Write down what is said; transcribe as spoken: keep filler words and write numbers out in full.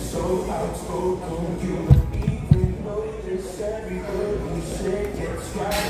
so outspoken. You don't even notice every word you say gets right.